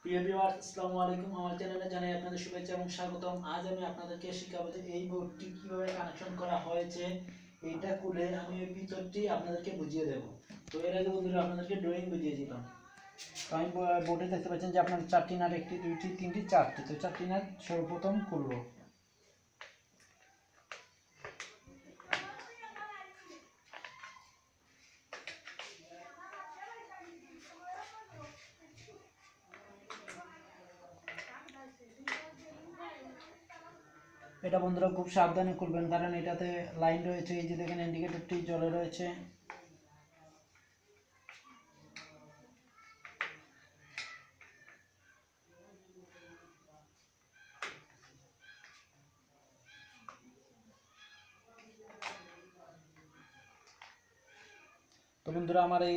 প্রিয় ভিউয়ার্স, আসসালামু আলাইকুম। আমার চ্যানেলে জানাই আপনাদের শুভেচ্ছা এবং স্বাগতম। আজ আমি আপনাদেরকে শেখাবো যে এই বোর্ডটি কিভাবে কানেকশন করা হয়েছে। এইটা খুলে আমি এই ভিতরটি আপনাদেরকে বুঝিয়ে দেব। তো এর আগে বন্ধুরা আপনাদেরকে ড্রয়িং বুঝিয়েছিলাম। তো আমি বোর্ডে দেখতে পাচ্ছেন যে আপনার চারটি নাট, একটি দুইটি তিনটি চারটি। তো চারটি নাট সর্বপ্রথম খুলবো। এটা বন্ধুরা খুব সাবধানে খুলবেন, কারণ এটাতে লাইন রয়েছে। এই যে দেখেন ইন্ডিকেটরটি জ্বলে রয়েছে। তো বন্ধুরা আমার এই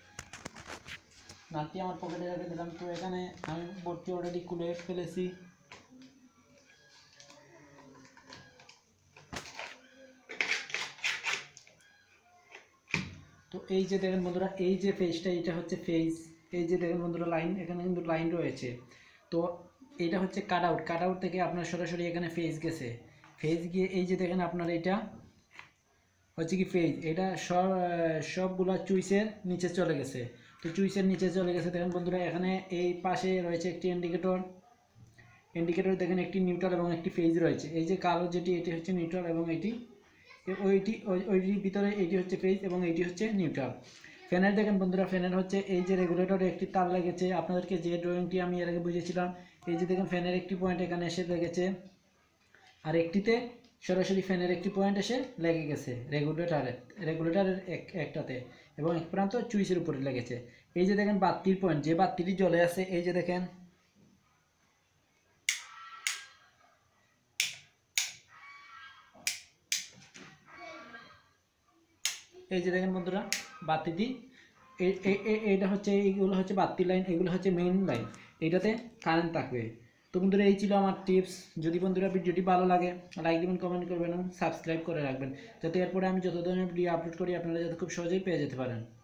নাটটি আমার পকেটে রেখে দিলাম। তো এখানে আমি বোর্ডটি অলরেডি খুলে ফেলেছি। তো এই যে দেখেন বন্ধুরা, এই যে ফেজটা, এটা হচ্ছে ফেজ। এই যে দেখেন বন্ধুরা লাইন, এখানে কিন্তু লাইন রয়েছে। তো এটা হচ্ছে কাট আউট। কাট আউট থেকে আপনার সরাসরি এখানে ফেজ গেছে। ফেজ গিয়ে এই যে দেখেন আপনার এটা হচ্ছে কি ফেজ, এটা সবগুলা চুইসের নিচে চলে গেছে। তো চুইসের নিচে চলে গেছে। দেখেন বন্ধুরা এখানে এই পাশে রয়েছে একটি ইন্ডিকেটর দেখেন, একটি নিউট্রাল এবং একটি ফেজ রয়েছে। এই যে কালো যেটি, এটি হচ্ছে নিউট্রাল এবং এটি ওইটির ভিতরে এটি হচ্ছে ফেজ এবং এটি হচ্ছে নিউট্রাল। ফ্যানের দেখেন বন্ধুরা, ফ্যানের হচ্ছে এই যে রেগুলেটরে একটি তার লেগেছে। আপনাদেরকে যে ড্রয়িংটি আমি এর আগে বুঝিয়েছিলাম, এই যে দেখেন ফ্যানের একটি পয়েন্ট এখানে এসে লেগেছে, আর একটিতে সরাসরি ফ্যানের একটি পয়েন্ট এসে লেগে গেছে রেগুলেটরের একটাতে, এবং এক প্রান্ত চুইসের উপরে লেগেছে। এই যে দেখেন বাতির পয়েন্ট, যে বাতিটি জ্বলে আছে, এই যে দেখেন, এই যে দেখেন বন্ধুরা বাতিটি, এইটা হচ্ছে, এইগুলো হচ্ছে বাতি লাইন, এগুলো হচ্ছে মেইন লাইন, এইটাতে কারেন্ট থাকবে। তো বন্ধুরা এই ছিল আমার টিপস। যদি বন্ধুরা ভিডিওটি ভালো লাগে লাইক দেবেন, কমেন্ট করবেন এবং সাবস্ক্রাইব করে রাখবেন, যাতে এরপরে আমি যত ধরনের ভিডিও আপলোড করি আপনারা যাতে খুব সহজেই পেয়ে যেতে পারেন।